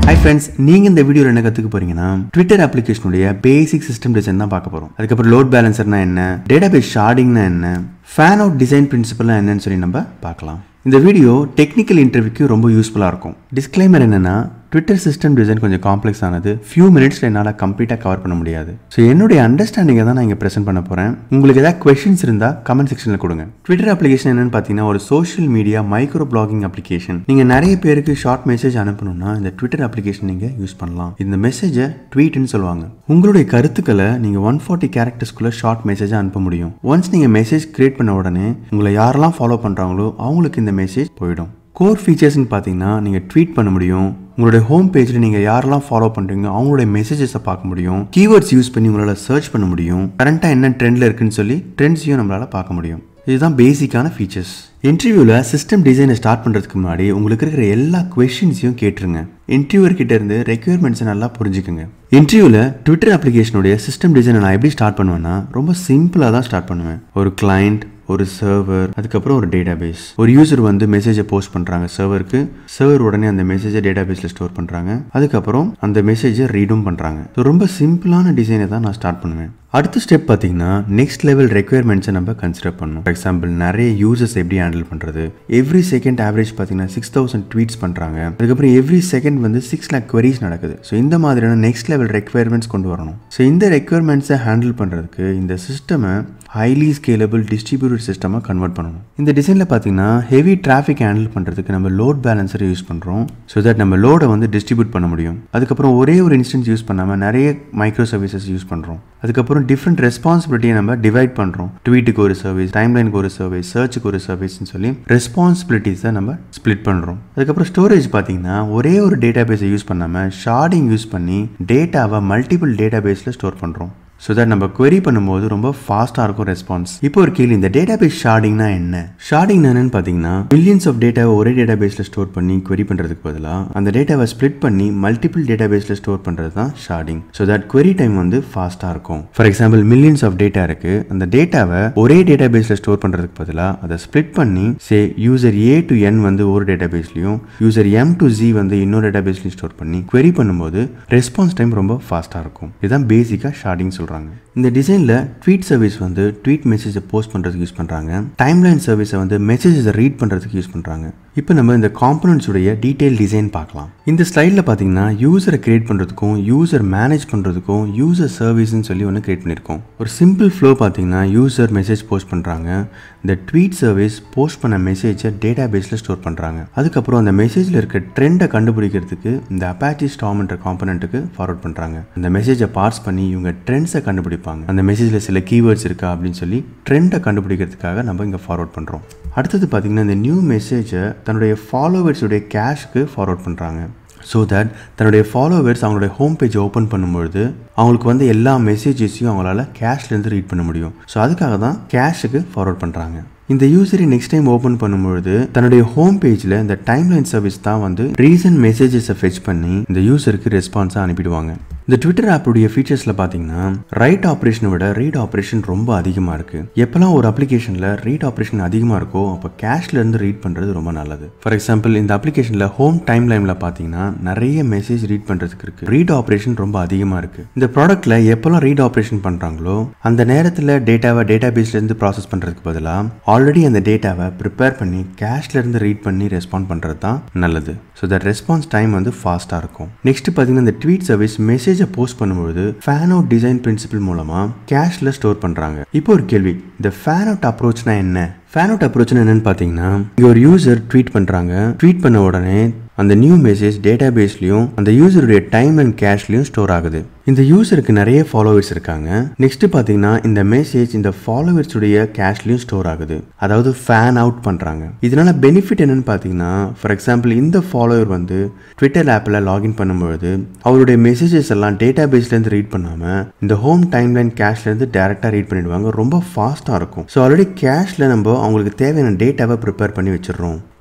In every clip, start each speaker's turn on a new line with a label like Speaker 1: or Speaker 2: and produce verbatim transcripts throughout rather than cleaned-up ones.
Speaker 1: Hi friends, நீங்க இந்த வீடியோல என்ன கத்துக்க போறீங்கன்னா Twitter application-உடைய basic system design தான் பார்க்க போறோம். அதுக்கு அப்புறம் load balancer-னா என்ன, database sharding-னா என்ன, fan out design principle-னா என்னன்னு சொல்லி நம்ம பார்க்கலாம். இந்த வீடியோ டெக்னிக்கல் இன்டர்வியூக்கு ரொம்ப யூஸ்ஃபுல்லா இருக்கும். டிஸ்க்ளைமர் என்னன்னா ட்விட்டர் சிஸ்டம் டிசைன் கொஞ்சம் காம்ப்ளெக்ஸ் ஆனது. ஃபியூ மினிட்ஸ்ல என்னால் கம்ப்ளீட்டாக கவர் பண்ண முடியாது. ஸோ என்னுடைய அண்டர்ஸ்டாண்டிங்கை தான் நான் இங்கே ப்ரெசென்ட் பண்ண போகிறேன். உங்களுக்கு ஏதாவது கொஸ்டின்ஸ் இருந்தால் கமெண்ட் செக்ஷனில் கொடுங்க. ட்விட்டர் அப்ளிகேஷன் என்னன்னு பார்த்தீங்கன்னா ஒரு social media micro blogging application. நீங்கள் நிறைய பேருக்கு ஷார்ட் மெசேஜ் அனுப்பணும்னா இந்த ட்விட்டர் அப்ளிகேஷன் நீங்கள் யூஸ் பண்ணலாம். இந்த மெசேஜை ட்வீட்னு சொல்லுவாங்க. உங்களுடைய கருத்துக்களை நீங்கள் ஒன் ஃபார்ட்டி கேரக்டர்ஸ்குள்ள ஷார்ட் மெசேஜை அனுப்ப முடியும். ஒன்ஸ் நீங்கள் மெசேஜ் கிரியேட் பண்ண உடனே உங்களை யாரெல்லாம் ஃபாலோ பண்ணுறாங்களோ அவங்களுக்கு இந்த மெசேஜ் போயிடும். கோர் ஃபீச்சர்ஸ்னு பார்த்தீங்கன்னா நீங்கள் ட்வீட் பண்ண முடியும். உங்களுடைய ஹோம் பேஜில் நீங்கள் யாரெல்லாம் ஃபாலோ பண்ணுறீங்க அவங்களுடைய மெசேஜஸை பார்க்க முடியும். கீவேர்ட்ஸ் யூஸ் பண்ணி உங்களால் சர்ச் பண்ண முடியும். கரண்ட்டாக என்ன ட்ரெண்டில் இருக்குன்னு சொல்லி ட்ரெண்ட்ஸையும் நம்மளால் பார்க்க முடியும். இதுதான் பேசிக்கான ஃபீச்சர்ஸ். இன்டர்வியூவில் சிஸ்டம் டிசைனை ஸ்டார்ட் பண்ணுறதுக்கு முன்னாடி உங்களுக்கு இருக்கிற எல்லா கொஸ்டின்ஸையும் கேட்டுருங்க. இன்டர்வியூவர் கிட்ட இருந்து ரெக்யர்மெண்ட்ஸை நல்லா புரிஞ்சுக்குங்க. இன்டர்வியூவில் ட்விட்டர் அப்ளிகேஷனுடைய சிஸ்டம் டிசைனை நான் எப்படி ஸ்டார்ட் பண்ணுவேன்னா ரொம்ப சிம்பிளாக தான் ஸ்டார்ட் பண்ணுவேன். ஒரு கிளைண்ட், ஒரு சர்வர், அதுக்கப்புறம் ஒரு டேட்டாபேஸ். ஒரு யூசர் வந்து மெசேஜை போஸ்ட் பண்ணுறாங்க சர்வருக்கு. சர்வர் உடனே அந்த மெசேஜை டேட்டாபேஸில் ஸ்டோர் பண்ணுறாங்க. அதுக்கப்புறம் அந்த மெசேஜை ரீடும் பண்ணுறாங்க. ஸோ ரொம்ப சிம்பிளான டிசைனை தான் நான் ஸ்டார்ட் பண்ணுவேன். அடுத்த ஸ்டெப் பார்த்தீங்கன்னா நெக்ஸ்ட் லெவல் ரெக்யர்மெண்ட்ஸை நம்ம கன்சிடர் பண்ணணும். ஃபார் எக்ஸாம்பிள் நிறைய யூசர்ஸ் எப்படி ஹேண்டில் பண்ணுறது. எவ்ரி செகண்ட் ஆவரேஜ் பார்த்தீங்கன்னா சிக்ஸ் தௌசண்ட் ட்வீட்ஸ் பண்ணுறாங்க. அதுக்கப்புறம் எவ்ரி செகண்ட் வந்து சிக்ஸ் லேக் queries நடக்குது. ஸோ இந்த மாதிரியான நெக்ஸ்ட் லெவல் ரெக்யர்மெண்ட்ஸ் கொண்டு வரணும். ஸோ இந்த ரெக்யர்மெண்ட்ஸை ஹேண்டில் பண்ணுறதுக்கு இந்த சிஸ்டமை ஹைலி ஸ்கேலபிள் டிஸ்ட்ரிபியூட்டட் சிஸ்டமாக கன்வெர்ட் பண்ணணும். இந்த டிசைனில் பார்த்தீங்கன்னா ஹெவி டிராஃபிக் ஹேண்டில் பண்ணுறதுக்கு நம்ம லோட் பேலன்சரை யூஸ் பண்ணுறோம். ஸோ தட் நம்ம லோடை வந்து டிஸ்ட்ரிபியூட் பண்ண முடியும். அதுக்கப்புறம் ஒரே ஒரு இன்ஸ்டன்ஸ் யூஸ் பண்ணாமல் நிறைய மைக்ரோ சர்வீசஸ் யூஸ் பண்ணுறோம். அதுக்கப்புறம் டிஃப்ரெண்ட் ரெஸ்பான்சிபிலிட்டியை நம்ம டிவைட் பண்ணுறோம். ட்வீட்டுக்கு ஒரு சர்வீஸ், டைம்லைனுக்கு ஒரு சர்வீஸ், சர்ச்சுக்கு ஒரு சர்வீஸ்ன்னு சொல்லி ரெஸ்பான்சிபிலிட்டிஸை நம்ம ஸ்பிளிட் பண்ணுறோம். அதுக்கப்புறம் ஸ்டோரேஜ் பார்த்தீங்கன்னா ஒரே ஒரு டேட்டாபேஸை யூஸ் பண்ணாமல் ஷார்டிங் யூஸ் பண்ணி டேட்டாவை மல்டிபிள் டேட்டாபேஸில் ஸ்டோர் பண்ணுறோம். ஸோ தட் நம்ம query பண்ணும்போது ரொம்ப ஃபாஸ்ட்டாக இருக்கும் ரெஸ்பான்ஸ். இப்போ ஒரு கேள்வி, இந்த டேட்டாபேஸ் ஷார்டிங்னா என்ன? ஷார்டிங் என்னன்னு பார்த்தீங்கன்னா மில்லியன்ஸ் ஆஃப் டேட்டாவை ஒரே டேட்டாபேஸில் ஸ்டோர் பண்ணி query பண்ணுறதுக்கு பதிலாக அந்த டேட்டாவை ஸ்ப்ளிட் பண்ணி மல்டிபிள் டேட்டாபேஸில் ஸ்டோர் பண்ணுறது தான் sharding. So that query time வந்து ஃபாஸ்ட்டாக இருக்கும். For example millions of data இருக்கு. அந்த டேட்டாவை ஒரே டேட்டாபேஸில் ஸ்டோர் பண்ணுறதுக்கு பதிலாக அதை ஸ்ப்ளிட் பண்ணி சே யூசர் ஏ டு என் வந்து ஒரு டேட்டாபேஸ்லையும் யூசர் எம் டு ஜி வந்து இன்னொரு டேட்டாபேஸ்லையும் ஸ்டோர் பண்ணி query பண்ணும்போது ரெஸ்பான்ஸ் டைம் ரொம்ப ஃபாஸ்ட்டாக இருக்கும். இதுதான் பேசிக்காக ஷார்டிங் சொல்கிறாங்க. இந்த டிசைன்ல ட்வீட் சர்வீஸ் வந்து ட்வீட் மெசேஜை போஸ்ட் பண்றதுக்கு யூஸ் பண்றாங்க. டைம்லைன் சர்வீஸை வந்து மெசேஜஸை ரீட் பண்றதுக்கு யூஸ் பண்றாங்க. இப்போ நம்ம இந்த காம்பனன்ட்ஸ் உடைய டீடைல் டிசைன் பார்க்கலாம். இந்த ஸ்லைடில் பார்த்தீங்கன்னா யூசரை கிரியேட் பண்ணுறதுக்கும் யூசர் மேனேஜ் பண்ணுறதுக்கும் யூசர் சர்வீஸ்ன்னு சொல்லி ஒன்று கிரியேட் பண்ணியிருக்கோம். ஒரு சிம்பிள் ஃப்ளோ பார்த்தீங்கன்னா யூசர் மெசேஜ் போஸ்ட் பண்ணுறாங்க. இந்த ட்வீட் சர்வீஸ் போஸ்ட் பண்ண மெசேஜை டேட்டா பேஸில் ஸ்டோர் பண்ணுறாங்க. அதுக்கப்புறம் அந்த மெசேஜில் இருக்க ட்ரெண்டை கண்டுபிடிக்கிறதுக்கு இந்த அப்பாச்சி ஸ்டார்ம்ன்ற காம்பனண்ட்டுக்கு ஃபார்வர்ட் பண்ணுறாங்க. அந்த மெசேஜை பார்ஸ் பண்ணி இவங்க ட்ரெண்ட்ஸை கண்டுபிடிப்பாங்க. அந்த மெசேஜில் சில கீவேர்ட்ஸ் இருக்கா அப்படின்னு சொல்லி ட்ரெண்டை கண்டுபிடிக்கிறதுக்காக நம்ம இங்கே ஃபார்வர்ட் பண்ணுறோம். அடுத்தது பார்த்தீங்கன்னா இந்த நியூ மெசேஜை தன்னுடைய ஃபாலோவர்ஸுடைய கேஷ்க்கு ஃபார்வர்ட் பண்ணுறாங்க. ஸோ தட் தன்னுடைய ஃபாலோவர்ஸ் அவங்களுடைய ஹோம் பேஜை ஓப்பன் பண்ணும்பொழுது அவங்களுக்கு வந்து எல்லா மெசேஜஸையும் அவங்களால கேஷ்லேருந்து ரீட் பண்ண முடியும். ஸோ அதுக்காக தான் கேஷுக்கு ஃபார்வர்ட் பண்ணுறாங்க. இந்த யூசரை நெக்ஸ்ட் டைம் ஓப்பன் பண்ணும்பொழுது தன்னுடைய ஹோம் பேஜில் இந்த டைம்லைன் சர்வீஸ் தான் வந்து ரீசன்ட் மெசேஜஸை ஃபெச் பண்ணி இந்த யூசருக்கு ரெஸ்பான்ஸாக அனுப்பிடுவாங்க. இந்த ட்விட்டர் ஆப்புடைய ஃபீச்சர்ஸில் பார்த்தீங்கன்னா ரைட் ஆப்ரேஷனை விட ரீட் ஆப்ரேஷன் ரொம்ப அதிகமாக இருக்குது. எப்போல்லாம் ஒரு அப்ளிகேஷனில் ரீட் ஆப்ரேஷன் அதிகமாக இருக்கோ அப்போ கேஷ்லேருந்து ரீட் பண்ணுறது ரொம்ப நல்லது. ஃபார் எக்ஸாம்பிள் இந்த அப்ளிகேஷனில் ஹோம் டைம்லைனில் பார்த்தீங்கன்னா நிறைய மெசேஜ் ரீட் பண்ணுறதுக்கு இருக்குது. ரீட் ஆப்ரேஷன் ரொம்ப அதிகமாக இருக்குது. இந்த ப்ராடக்ட்டில் எப்போல்லாம் ரீட் ஆப்ரேஷன் பண்ணுறாங்களோ அந்த நேரத்தில் டேட்டாவை டேட்டா பேஸ்லேருந்து ப்ராசஸ் பண்ணுறதுக்கு பதிலாக ஆல்ரெடி அந்த டேட்டாவை ப்ரிப்பேர் பண்ணி கேஷ்லேருந்து ரீட் பண்ணி ரெஸ்பாண்ட் பண்ணுறது தான் நல்லது. ஸோ தட் ரெஸ்பான்ஸ் டைம் வந்து ஃபாஸ்ட்டாக இருக்கும். நெக்ஸ்ட் பார்த்தீங்கன்னா இந்த ட்வீட் சர்வீஸ் மெசேஜை போஸ்ட் பண்ணும்போது ஃபேன் அவுட் டிசைன் பிரின்சிபல் மூலமா கேஷ்ல ஸ்டோர் பண்றாங்க. இப்போ ஒரு கேள்வி, இந்த ஃபேன் அவுட் அப்ரோச்னா என்ன? ஃபேன் அவுட் அப்ரோச்னா என்னன்னு பார்த்தீங்கன்னா இங்கே ஒரு யூசர் ட்வீட் பண்ணுறாங்க. ட்வீட் பண்ண உடனே அந்த நியூ மெசேஜ் டேட்டா பேஸ்லையும் அந்த யூசருடைய டைம் அண்ட் கேஷ்லையும் ஸ்டோர் ஆகுது. இந்த யூசருக்கு நிறைய ஃபாலோவர்ஸ் இருக்காங்க. நெக்ஸ்ட் பார்த்தீங்கன்னா இந்த மெசேஜ் இந்த ஃபாலோவர்ஸுடைய கேஷ்லையும் ஸ்டோர் ஆகுது. அதாவது ஃபேன் அவுட் பண்ணுறாங்க. இதனால பெனிஃபிட் என்னன்னு பார்த்தீங்கன்னா ஃபார் எக்ஸாம்பிள் இந்த ஃபாலோவர் வந்து ட்விட்டர் ஆப்பில் லாகின் பண்ணும்பொழுது அவருடைய மெசேஜஸ் எல்லாம் டேட்டா பேஸ்லேருந்து ரீட் பண்ணாமல் இந்த ஹோம் டைம்லைன் கேஷ்லேருந்து டேரெக்டாக ரீட் பண்ணிடுவாங்க. ரொம்ப ஃபாஸ்ட்டாக இருக்கும். ஸோ ஆல்ரெடி கேஷில் நம்ம அவங்களுக்கு தேவையான டேட்டாவை ப்ரிப்பேர் பண்ணி வச்சிடறோம்.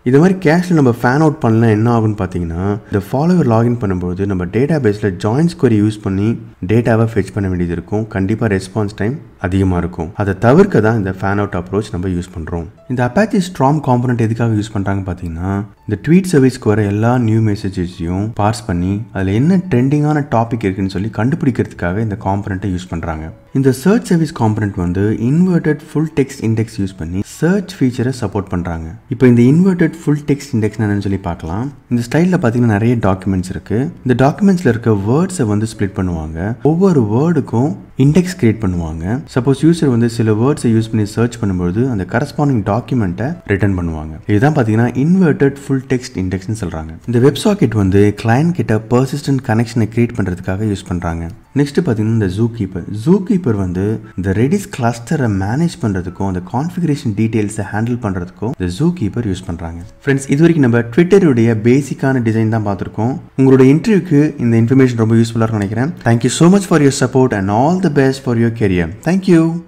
Speaker 1: இது மாதிரி கேஷ்ல நம்ம ஃபேன் அவுட் பண்ணலாம் என்ன ஆகும்னு பார்த்தீங்கன்னா இந்த ஃபாலோவர் லாகின் பண்ணும்போது நம்ம டேட்டா பேஸில் ஜாயின்ஸ் query யூஸ் பண்ணி டேட்டாவை ஃபெச் பண்ண வேண்டியது இருக்கும். கண்டிப்பாக ரெஸ்பான்ஸ் டைம் அதிகமாக இருக்கும். அதை தவிர்க்க தான் இந்த ஃபேன் அவுட் அப்ரோச் நம்ம யூஸ் பண்ணுறோம். இந்த அப்பாச்சி ஸ்ட்ராங் காம்பனண்ட் எதுக்காக யூஸ் பண்ணுறாங்க பார்த்தீங்கன்னா இந்த ட்வீட் சர்வீஸ்க்கு வர எல்லா நியூ மெசேஜஸையும் பார்ஸ் பண்ணி அதில் என்ன ட்ரெண்டிங்கான டாபிக் இருக்குன்னு சொல்லி கண்டுபிடிக்கிறதுக்காக இந்த காம்பனண்ட்டை யூஸ் பண்ணுறாங்க. இந்த சர்ச் சர்வீஸ் காம்பனண்ட் வந்து inverted full text index use பண்ணி சர்ச் ஃபீச்சரை சப்போர்ட் பண்ணுறாங்க. இப்போ இந்த இன்வெர்டட் ஃபுல் டெக்ஸ்ட் இண்டெக்ஸ் என்னன்னு சொல்லி பார்க்கலாம். இந்த ஸ்டைலில் பார்த்தீங்கன்னா நிறைய டாக்குமெண்ட்ஸ் இருக்கு. இந்த டாக்குமெண்ட்ஸில் இருக்க வேர்ட்ஸை வந்து ஸ்ப்ளிட் பண்ணுவாங்க. ஒவ்வொரு வேர்டுக்கும் இண்டெக்ஸ் கிரியேட் பண்ணுவாங்க. சப்போஸ் யூசர் வந்து சில வேர்ட்ஸை யூஸ் பண்ணி சர்ச் பண்ணும்போது அந்த கரஸ்பாண்டிங் டாக்குமெண்ட்டை ரிட்டர்ன் பண்ணுவாங்க. இதுதான் பார்த்தீங்கன்னா இன்வெர்டட் ஃபுல் டெக்ஸ்ட் இண்டெக்ஸ்னு சொல்றாங்க. இந்த வெப் சாக்கெட் வந்து கிளையண்ட் கிட்ட பர்சிஸ்டன்ட் கனெக்ஷனை கிரியேட் பண்றதுக்காக யூஸ் பண்றாங்க. நெக்ஸ்ட் பார்த்தீங்கன்னா இந்த ஜூ கீப்பர் ஜூ கீப்பர் வந்து இந்த ரெடிஸ் கிளஸ்டரை மேனேஜ் பண்ணுறதுக்கும் அந்த கான்ஃபிகரேஷன் டீடைல்ஸை ஹேண்டில் பண்ணுறதுக்கும் இந்த ஜூ கீப்பர் யூஸ் பண்ணுறாங்க. ஃப்ரெண்ட்ஸ், இது வரைக்கும் நம்ம ட்விட்டருடைய பேசிக்கான டிசைன் தான் பார்த்துருக்கோம். உங்களோட இன்டர்வியூக்கு இந்த இன்ஃபர்மேஷன் ரொம்ப யூஸ்ஃபுல்லாக நினைக்கிறேன். Thank you so much for your support and all the best for your career. Thank you.